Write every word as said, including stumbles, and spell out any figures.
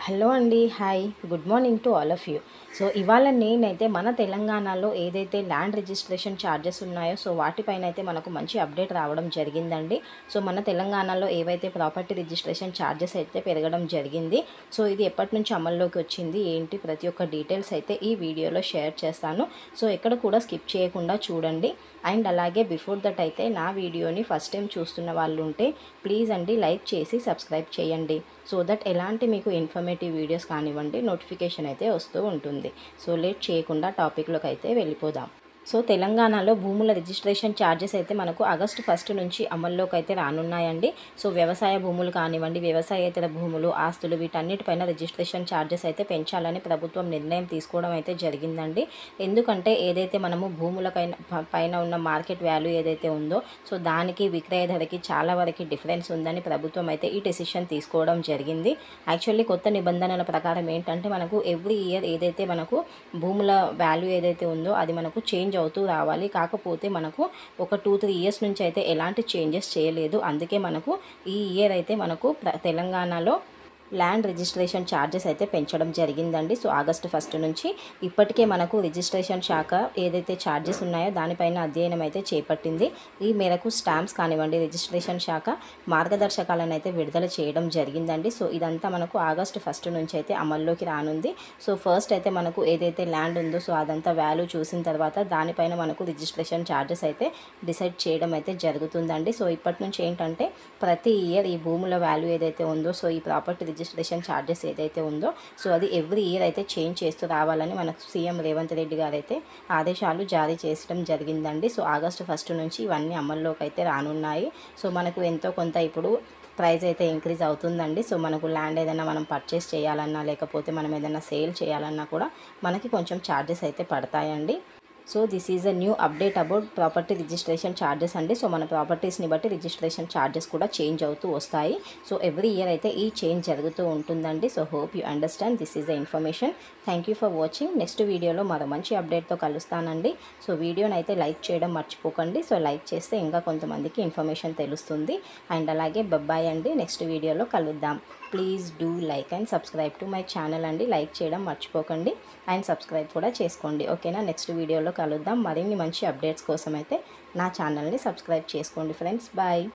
Hello అండి. Hi. Good morning to all of you. So ఇవాళ నేనైతే మన తెలంగాణలో ఏదైతే ల్యాండ్ రిజిస్ట్రేషన్ ఛార్జెస్ ఉన్నాయో సో వాటిపైన అయితే మనకు మంచి అప్డేట్ రావడం జరిగిందండి. సో మన తెలంగాణలో ఏవైతే ప్రాపర్టీ రిజిస్ట్రేషన్ ఛార్జెస్ అయితే పెరగడం జరిగింది. సో ఇది ఎప్పటి నుంచి అమల్లోకి వచ్చింది ఏంటి ప్రతి ఒక్క డీటెయిల్స్ అయితే ఈ వీడియోలో షేర్ చేస్తాను. సో ఎక్కడ కూడా స్కిప్ చేయకుండా చూడండి. అండ్ అలాగే బిఫోర్ దట్ అయితే నా వీడియోని ఫస్ట్ టైం చూస్తున్న వాళ్ళు ఉంటే ప్లీజ్ అండి లైక్ చేసి సబ్స్క్రైబ్ చేయండి. సో దట్ ఎలాంటి మీకు ఇన్ఫర్మేటివ్ వీడియోస్ కానివ్వండి నోటిఫికేషన్ అయితే వస్తూ ఉంటుంది. సో లేట్ చేయకుండా టాపిక్లోకి అయితే వెళ్ళిపోదాం. సో తెలంగాణలో భూముల రిజిస్ట్రేషన్ ఛార్జెస్ అయితే మనకు ఆగస్టు ఫస్ట్ నుంచి అమల్లోకి అయితే రానున్నాయండి. సో వ్యవసాయ భూములు కానివ్వండి, వ్యవసాయేతర భూములు, ఆస్తులు వీటన్నిటిపైన రిజిస్ట్రేషన్ ఛార్జెస్ అయితే పెంచాలని ప్రభుత్వం నిర్ణయం తీసుకోవడం అయితే జరిగిందండి. ఎందుకంటే ఏదైతే మనము భూములకైనా పైన ఉన్న మార్కెట్ వాల్యూ ఏదైతే ఉందో సో దానికి విక్రయ ధరకి చాలా వరకు డిఫరెన్స్ ఉందని ప్రభుత్వం అయితే ఈ డెసిషన్ తీసుకోవడం జరిగింది. యాక్చువల్లీ కొత్త నిబంధనల ప్రకారం ఏంటంటే మనకు ఎవ్రీ ఇయర్ ఏదైతే మనకు భూముల వాల్యూ ఏదైతే ఉందో అది మనకు చేంజ్ అవుతూ రావాలి. కాకపోతే మనకు ఒక టూ త్రీ ఇయర్స్ నుంచి అయితే ఎలాంటి చేంజెస్ చేయలేదు. అందుకే మనకు ఈ ఇయర్ అయితే మనకు తెలంగాణలో ల్యాండ్ రిజిస్ట్రేషన్ ఛార్జెస్ అయితే పెంచడం జరిగిందండి. సో ఆగస్టు ఫస్ట్ నుంచి ఇప్పటికే మనకు రిజిస్ట్రేషన్ శాఖ ఏదైతే ఛార్జెస్ ఉన్నాయో దానిపైన అధ్యయనం అయితే చేపట్టింది. ఈ మేరకు స్టాంప్స్ కానివ్వండి రిజిస్ట్రేషన్ శాఖ మార్గదర్శకాలను అయితే విడుదల చేయడం జరిగిందండి. సో ఇదంతా మనకు ఆగస్టు ఫస్ట్ నుంచి అయితే అమల్లోకి రానుంది. సో ఫస్ట్ అయితే మనకు ఏదైతే ల్యాండ్ ఉందో సో అదంతా వాల్యూ చూసిన తర్వాత దానిపైన మనకు రిజిస్ట్రేషన్ ఛార్జెస్ అయితే డిసైడ్ చేయడం అయితే జరుగుతుందండి. సో ఇప్పటి నుంచి ఏంటంటే ప్రతి ఇయర్ ఈ భూముల వాల్యూ ఏదైతే ఉందో సో ఈ ప్రాపర్టీ రిజిస్ట్రేషన్ ఛార్జెస్ ఏదైతే ఉందో సో అది ఎవ్రీ ఇయర్ అయితే చేంజ్ చేస్తూ రావాలని మనకు సీఎం రేవంత్ రెడ్డి గారు అయితే ఆదేశాలు జారీ చేసడం జరిగిందండి. సో ఆగస్టు ఫస్ట్ నుంచి ఇవన్నీ అమల్లోకి అయితే రానున్నాయి. సో మనకు ఎంతో కొంత ఇప్పుడు ప్రైస్ అయితే ఇంక్రీజ్ అవుతుందండి. సో మనకు ల్యాండ్ ఏదైనా మనం పర్చేస్ చేయాలన్నా లేకపోతే మనం ఏదైనా సేల్ చేయాలన్నా కూడా మనకి కొంచెం ఛార్జెస్ అయితే పడతాయండి. So this is a new update about property registration charges అండి. సో మన ప్రాపర్టీస్ని బట్టి రిజిస్ట్రేషన్ ఛార్జెస్ కూడా చేంజ్ అవుతూ వస్తాయి. సో ఎవ్రీ ఇయర్ అయితే ఈ చేంజ్ జరుగుతూ ఉంటుందండి. So hope you understand this is the information. Thank you for watching. Next వీడియోలో మరో మంచి అప్డేట్తో కలుస్తానండి. సో వీడియోని అయితే లైక్ చేయడం మర్చిపోకండి. సో లైక్ చేస్తే ఇంకా కొంతమందికి ఇన్ఫర్మేషన్ తెలుస్తుంది. అండ్ అలాగే బబ్బాయ్ అండి. నెక్స్ట్ వీడియోలో కలుద్దాం. Please do like and subscribe to my channel అండి. లైక్ చేయడం మర్చిపోకండి అండ్ సబ్స్క్రైబ్ కూడా చేసుకోండి. ఓకేనా? నెక్స్ట్ వీడియోలో కలుద్దాం. మరిన్ని మంచి అప్డేట్స్ కోసం అయితే నా ఛానల్ని సబ్స్క్రైబ్ చేసుకోండి ఫ్రెండ్స్. బాయ్.